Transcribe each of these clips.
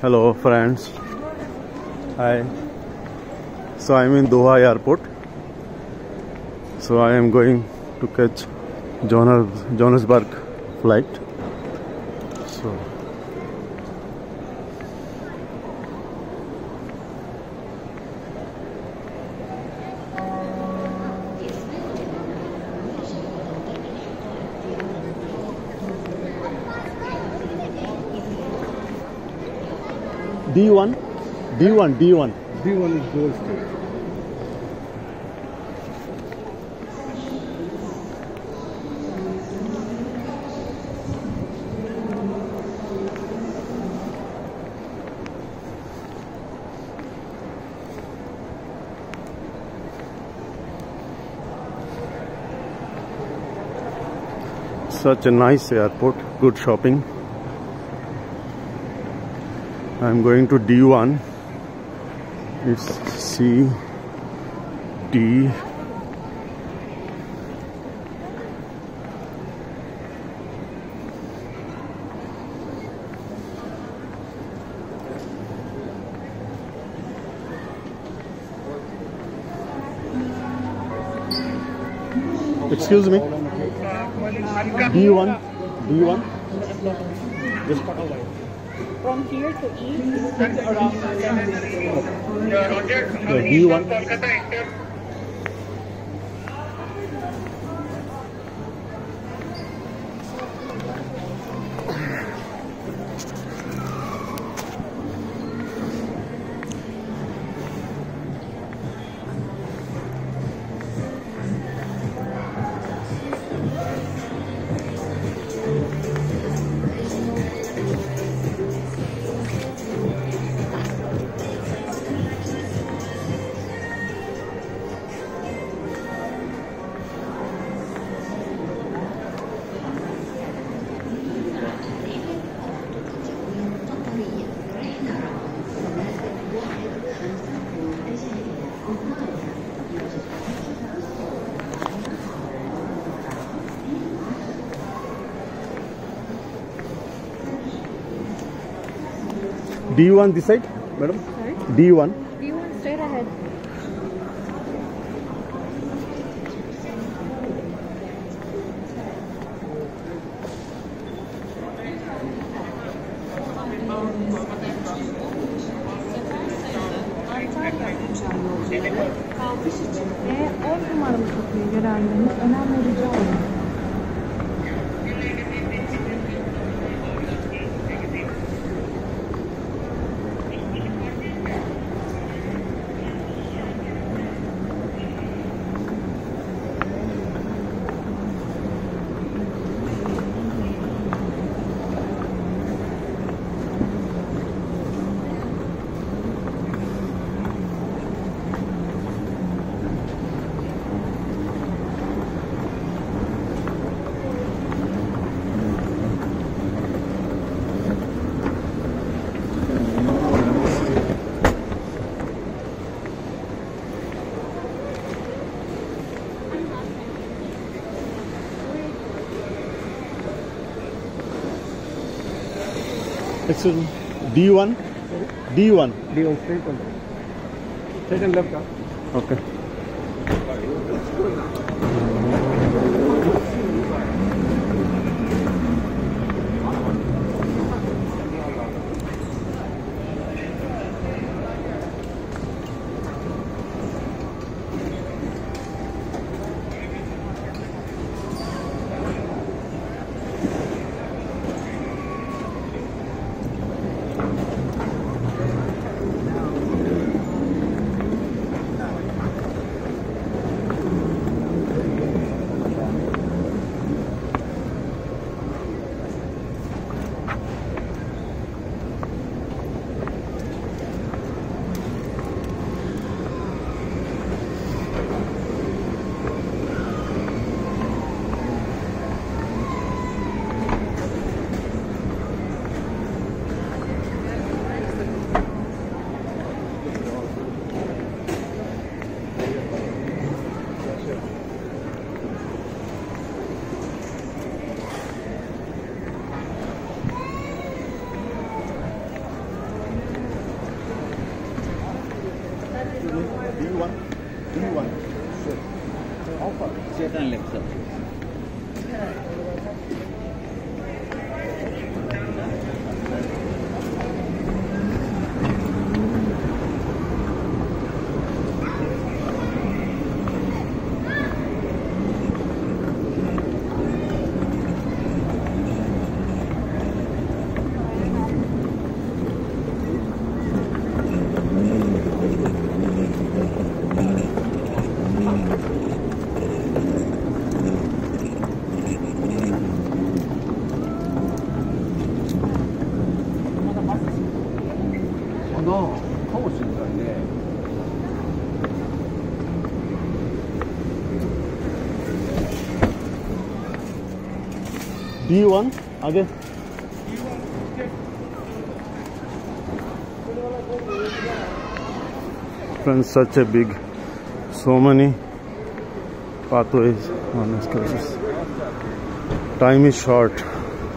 Hello friends. Hi. So I'm in Doha airport. So I am going to catch Johannesburg flight. So D1 D1 is gold state. such a nice airport, good shopping. I'm going to D1. It's C D. Excuse me. D1. Just from here to east, it's around 7 minutes. D1. D1 this side, madam? Sorry? D1. D1 straight ahead. Ve 10 numaralı kapıya yönelmeniz önemli rica olunur. Excuse me. D1. D1. D1 straight and left. Okay. D1. D1. Sure. How far? Straight and left, sir. D1 आगे friends, such a big, so many pathways on this course. Time is short.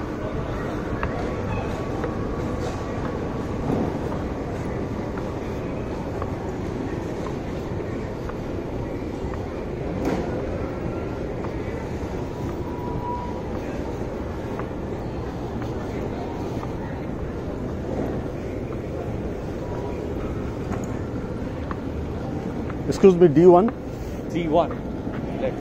Excuse me, D1? D1. Left.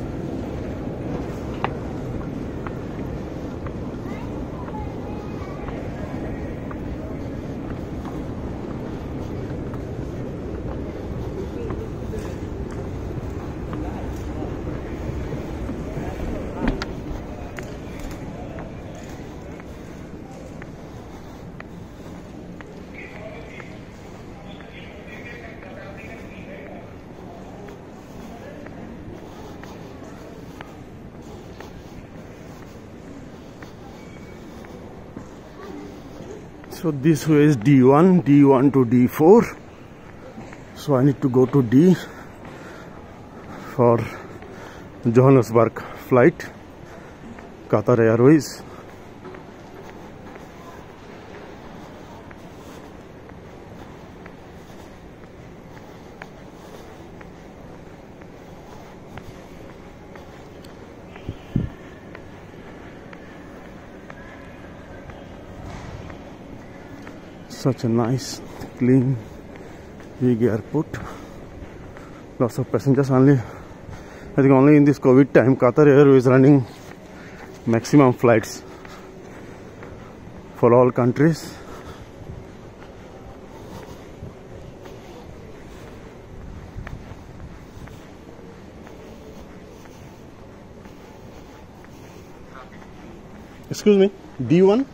So this way is D1, D1 to D4. So I need to go to D for Johannesburg flight, Qatar Airways. Such a nice, clean, big airport. Lots of passengers only. I think only in this COVID time, Qatar Airways is running maximum flights for all countries. Excuse me, D1?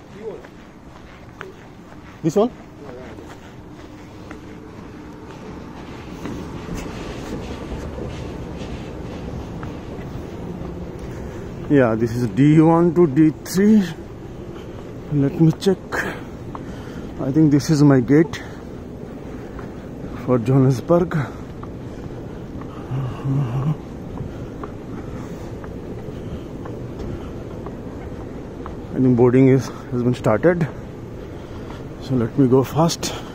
This one? Yeah, this is D1 to D3. Let me check. I think this is my gate for Johannesburg. I think boarding has been started. So let me go fast.